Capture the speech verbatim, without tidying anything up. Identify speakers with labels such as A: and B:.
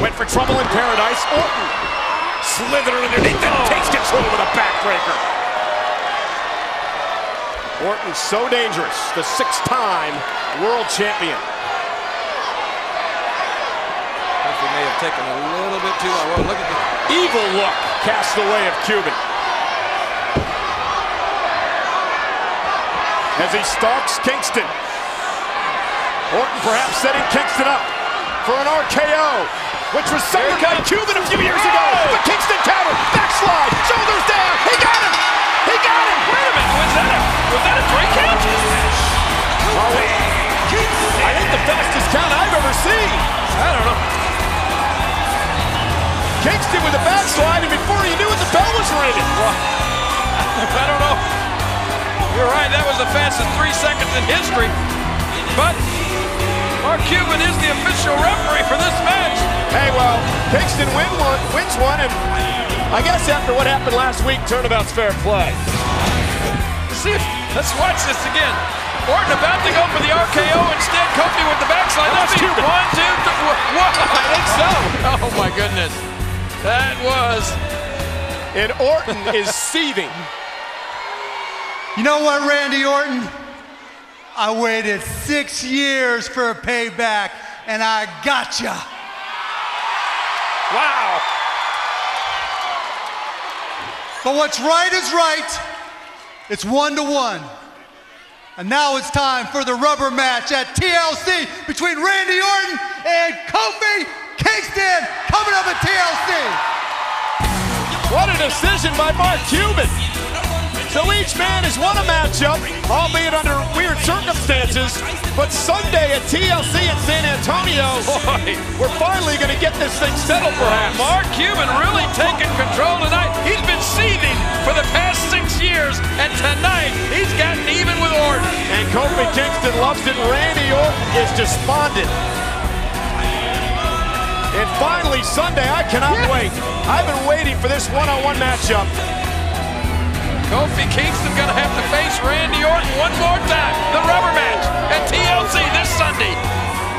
A: Went for trouble in paradise. Orton slithered underneath and oh. takes control with a backbreaker. Orton so dangerous, the six-time world champion.
B: Kofi may have taken a little bit too long. Well, look at the
A: evil look cast away of Cuban. As he stalks Kingston. Orton perhaps setting Kingston up for an R K O, which was suffered by Cuban a few years ago. But Kingston counter, backslide, shoulders down. He got him. He got him.
C: Wait a minute. Was that a, was that a three count?
A: Oh, I think the fastest count I've ever seen.
C: I don't know.
A: Kingston with a backslide, and before he knew it, the bell was ringing.
C: Well, I don't know. You're right, that was the fastest three seconds in history. But Mark Cuban is the official referee for this match.
A: Hey, well, Kingston win one, wins one, and I guess after what happened last week, turnabout's fair play.
C: See, let's watch this again. Orton about to go for the R K O, instead Kofi with the backslide.
A: That's Cuban.
C: One, two, three. Whoa, I think so. Oh my goodness. That was.
A: And Orton is seething.
D: You know what, Randy Orton? I waited six years for a payback, and I gotcha.
A: Wow.
D: But what's right is right. It's one to one. And now it's time for the rubber match at T L C between Randy Orton and Kofi Kingston, coming up at T L C.
A: What a decision by Mark Cuban. So each man has won a matchup, albeit under weird circumstances. But Sunday at T L C in San Antonio, boy, we're finally going to get this thing settled perhaps.
C: Mark Cuban really taking control tonight. He's been seething for the past six years, and tonight he's gotten even with Orton.
A: And Kofi Kingston loves it. Randy Orton is despondent. And finally Sunday, I cannot yeah. wait. I've been waiting for this one-on-one matchup.
C: Kofi Kingston gonna have to face Randy Orton one more time. The rubber match at T L C this Sunday.